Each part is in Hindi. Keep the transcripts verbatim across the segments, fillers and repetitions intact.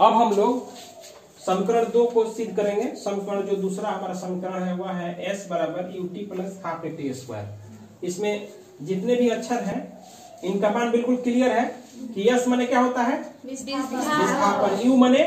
अब हम लोग समीकरण दो को सिद्ध करेंगे। समीकरण जो दूसरा हमारा समीकरण है वह है एस बराबर u t plus half a t square. इसमें जितने भी अक्षर हैं इनका मान बिल्कुल क्लियर है कि एस माने क्या होता है विस्थापन, यू माने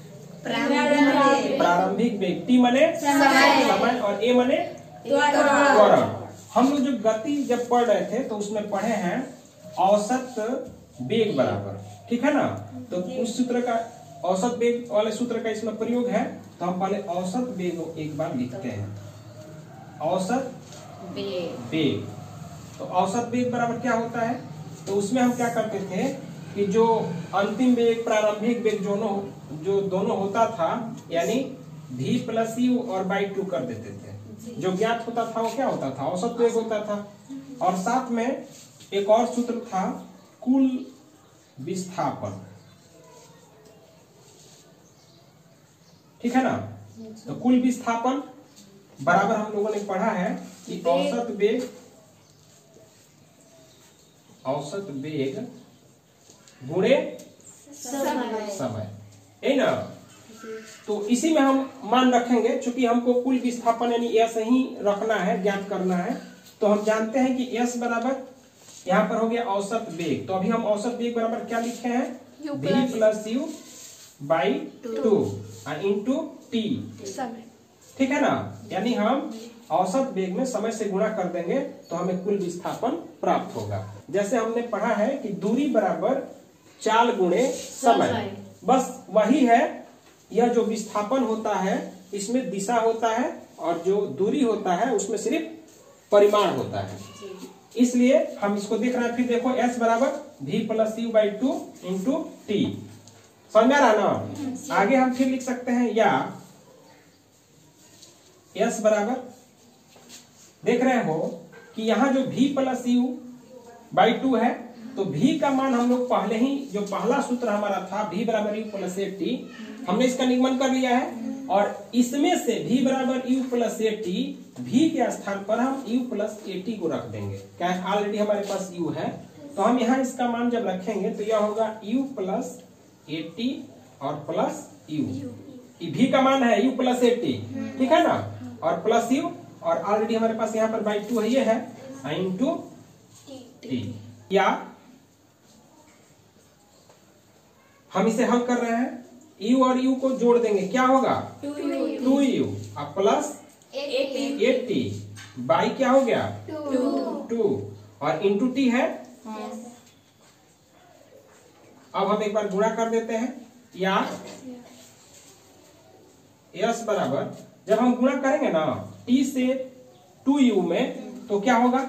प्रारंभिक वेग, टी माने समय और ए माने त्वरण। हम लोग जो गति जब पढ़ रहे थे तो उसमें पढ़े हैं औसत वेग बराबर, ठीक है ना। तो उस सूत्र का औसत वेग वाले सूत्र का इसमें प्रयोग है। तो हम पहले औसत वेग एक बार लिखते हैं। औसत वेग, तो औसत वेग बराबर क्या होता है, तो उसमें हम क्या करते थे कि जो अंतिम वेग प्रारंभिक वेग दोनों जो दोनों होता था यानी v प्लस यू और बाई टू कर देते थे। जो ज्ञात होता था वो क्या होता था औसत वेग होता था। और साथ में एक और सूत्र था कुल विस्थापन, ठीक है ना। तो कुल विस्थापन बराबर हम लोगों ने पढ़ा है कि औसत वेग औसत वेग गुणे समय, है ना। तो इसी में हम मान रखेंगे, चूंकि हमको कुल विस्थापन यानी एस ही रखना है, ज्ञात करना है। तो हम जानते हैं कि एस बराबर यहाँ पर हो गया औसत वेग। तो अभी हम औसत वेग बराबर क्या लिखे हैं v plus u by two into t, ठीक है ना। यानी हम औसत वेग में समय से गुणा कर देंगे तो हमें कुल विस्थापन प्राप्त होगा। जैसे हमने पढ़ा है कि दूरी बराबर चाल गुणे समय, बस वही है। यह जो विस्थापन होता है इसमें दिशा होता है और जो दूरी होता है उसमें सिर्फ परिमाण होता है। इसलिए हम इसको देख रहे हैं। फिर देखो s बराबर v plus u by two into t, समझ में आ रहा ना। आगे हम फिर लिख सकते हैं या s बराबर देख रहे हो कि यहाँ जो v plus u by two है तो v का मान हम लोग पहले ही जो पहला सूत्र हमारा था v बराबर यू प्लस ए टी, हमने इसका निगमन कर लिया है। और इसमें से v बराबर u plus a t, v के स्थान पर हम u प्लस ए टी को रख देंगे, क्या ऑलरेडी हमारे पास u है। तो हम यहाँ इसका मान जब रखेंगे तो यह होगा u प्लस ए टी और प्लस u। v का मान है u प्लस ए टी, ठीक है ना, और प्लस u, और ऑलरेडी हमारे पास यहाँ पर बाई टू है, ये है इंटू टी। या हम इसे हल कर रहे हैं, u और u को जोड़ देंगे, क्या होगा टू यू और प्लस एटी बाई क्या हो गया टू और इंटू टी है। अब हम एक बार गुणा कर देते हैं। या s बराबर जब हम गुणा करेंगे ना t से टू यू में तो क्या होगा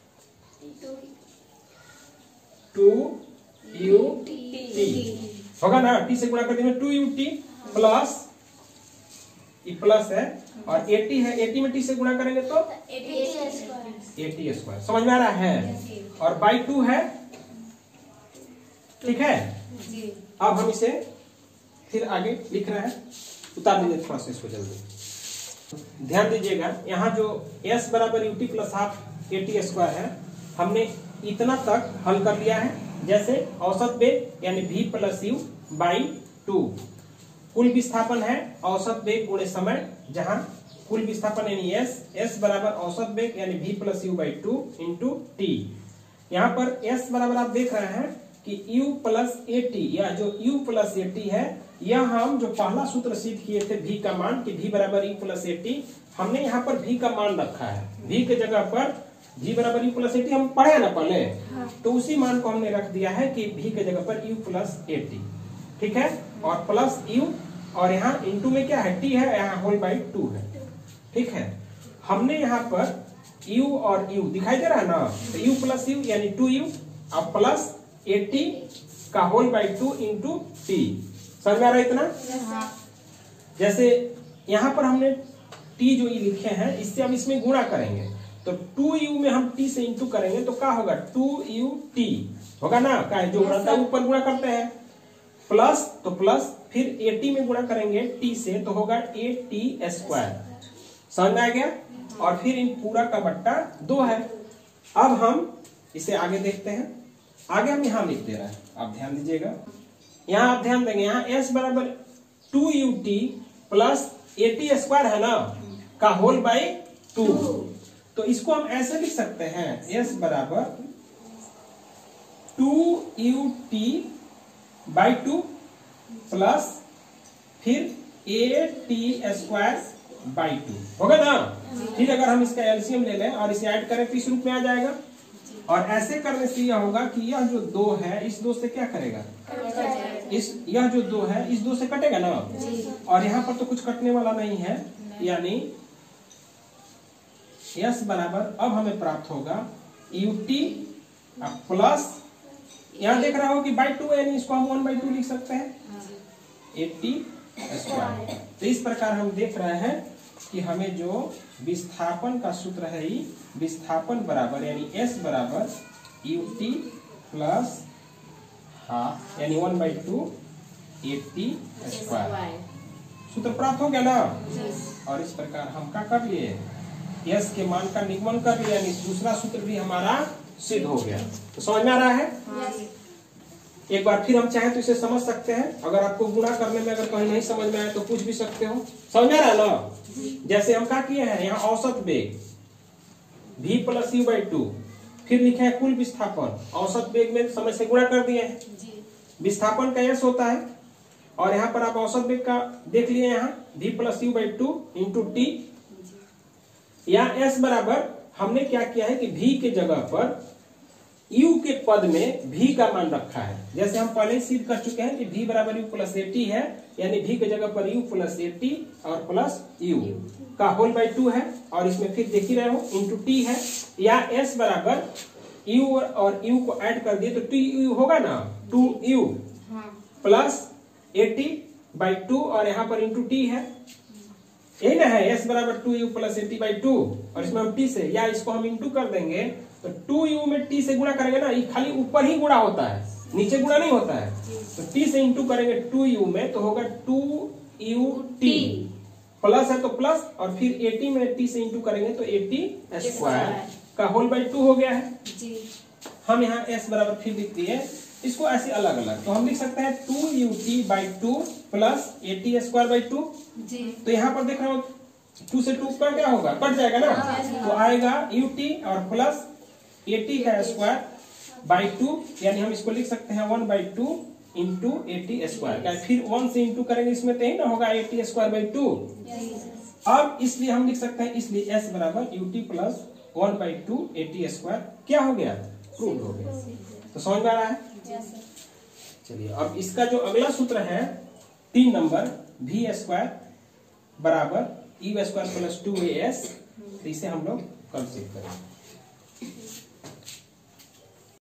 टू यू टी होगा ना। t से गुणा कर देंगे टू यू टी प्लस ये प्लस है और एटी है, एटी में t से गुणा करेंगे तो एटी स्क्वायर, समझ में आ रहा है। और बाई टू है, ठीक है। अब हम इसे फिर आगे लिख रहे हैं, उतार दीजिए थोड़ा सा इसको जल्दी। ध्यान दीजिएगा यहाँ जो s बराबर u t plus half a t square है हमने इतना तक हल कर लिया है। जैसे औसत वेग यानी v plus u by two, कुल विस्थापन है औसत वेग गुणे समय, जहां कुल विस्थापन यानी s, s बराबर औसत वेग यानी v plus u by two into t. यहाँ पर s बराबर आप देख रहे हैं कि u प्लस ए टी, या जो u प्लस ए टी है यह हम जो पहला सूत्र सिद्ध किए थे v का मान कि v बराबर u प्लस ए टी, हमने यहाँ पर v का मान रखा है। v के जगह पर v बराबर u प्लस ए टी हम पढ़े ना पहले, तो उसी मान को हमने रख दिया है कि v के जगह पर u प्लस ए टी, ठीक है। और प्लस u और यहाँ इंटू में क्या है t है, यहाँ होल बाई टू है, ठीक है। हमने यहाँ पर u और u दिखाई दे रहा है ना, तो u प्लस u यानी टू यू और प्लस एटी का whole by two into t, समझ में आ रहा है इतना। जैसे यहाँ पर हमने t जो ये लिखे हैं इससे हम इसमें गुणा करेंगे तो टू यू में हम t से इंटू करेंगे तो क्या होगा टू यू टी होगा ना, क्या जो ऊपर गुणा करते हैं प्लस, तो प्लस फिर एटी में गुणा करेंगे t से तो होगा ए टी स्क्वायर, समझ में आ गया। और फिर इन पूरा का बट्टा दो है। अब हम इसे आगे देखते हैं। आगे हम यहाँ लिख दे रहे हैं, आप ध्यान दीजिएगा। यहाँ आप ध्यान देंगे, यहाँ s बराबर two u t plus a t square है ना, का होल बाई टू। तो इसको हम ऐसे लिख सकते हैं, s बराबर two u t by two plus फिर a t square by two, होगा ना। फिर अगर हम इसका एलसीएम ले लें और इसे ऐड करें तो इस रूप में आ जाएगा। और ऐसे करने से यह होगा कि यह जो दो है इस दो से क्या करेगा, इस यह जो दो है इस दो से कटेगा ना, और यहाँ पर तो कुछ कटने वाला नहीं है, यानी s बराबर अब हमें प्राप्त होगा यू टी प्लस, यहाँ देख रहा हो कि बाई टू, यानी इसको हम वन बाई टू लिख सकते हैं, एटी स्क्वायर। तो इस प्रकार हम देख रहे हैं कि हमें जो विस्थापन का सूत्र है, विस्थापन बराबर यानी s बराबर यू टी प्लस हाफ यानी one by two a t square, सूत्र प्राप्त हो गया ना। और इस प्रकार हम क्या कर लिए, s के मान का निगमन कर लिया, यानी दूसरा सूत्र भी हमारा सिद्ध हो गया। तो समझ में आ रहा है। एक बार फिर हम चाहें तो इसे समझ सकते हैं, अगर आपको गुणा करने में अगर कहीं नहीं समझ में आए तो पूछ भी सकते हो। समझ में आ रहा है ना। जैसे हम क्या किए हैं, यहाँ औसत वेग v plus u by two, फिर लिखे है कुल विस्थापन, औसत वेग में समय से गुणा कर दिए हैं, विस्थापन का s होता है, और यहाँ पर आप औसत वेग का देख लिए, यहाँ v plus u by two into t, या s बराबर हमने क्या किया है कि v के जगह पर u के पद में v का मान रखा है। जैसे हम पहले ही सिद्ध कर चुके हैं कि v बराबर u प्लस ए टी है, यानी v के जगह पर u प्लस ए टी और प्लस u का होल बाई टू है, और इसमें फिर देख ही रहे हो इंटू टी है, या s बराबर u और u को ऐड कर दिए तो टी यू होगा ना, two u plus a t by two, और यहाँ पर इंटू टी है, यही ना है, s बराबर two u plus a t by two, और इसमें हम टी से, या इसको हम इंटू कर देंगे तो टू यू में टी से गुणा करेंगे ना, ये खाली ऊपर ही गुणा होता है, नीचे गुणा नहीं होता है। तो टी से इंटू करेंगे टू यू में तो होगा टू यू टी, प्लस है तो प्लस, और फिर एटी में टी से इंटू करेंगे तो एटी स्क्वायर का होल बाई टू हो गया है। हम यहाँ s बराबर फिर लिख दिए, इसको ऐसे अलग अलग, तो हम लिख सकते हैं two u t by two plus a t square by two. तो यहाँ पर देख रहे हो टू से टू का क्या होगा, कट जाएगा ना, तो आएगा यू टी और प्लस एटी का स्क्वायर बाई टू, यानी हम इसको लिख सकते हैं one by two into a t square, फिर वन से इंटू करेंगे इसमें तो ही ना होगा एटी स्क्वायर बाई टू। अब इसलिए हम लिख सकते हैं, इसलिए s बराबर u t plus one by two a t square क्या हो गया, प्रूव हो गया। तो समझ में आ रहा है। चलिए अब इसका जो अगला सूत्र है तीन नंबर, वी स्क्वायर बराबर u square plus two a s, इसे हम लोग कल सीख करेंगे।